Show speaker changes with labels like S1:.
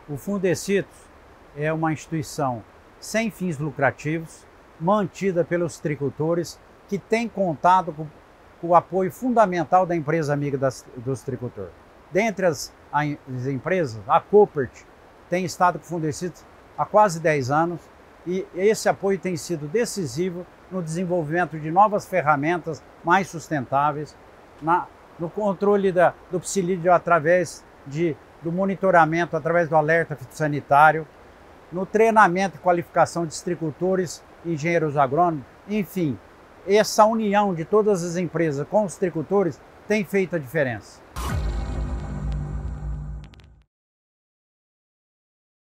S1: O Fundecitrus é uma instituição sem fins lucrativos, mantida pelos tricultores, que tem contado com o apoio fundamental da empresa amiga dos tricultores. Dentre as empresas, a Koppert tem estado com o Fundecitrus há quase 10 anos e esse apoio tem sido decisivo no desenvolvimento de novas ferramentas mais sustentáveis, no controle do psilídeo através do monitoramento, através do alerta fitossanitário, no treinamento e qualificação de citricultores, engenheiros agrônomos, enfim, essa união de todas as empresas com os citricultores tem feito a diferença.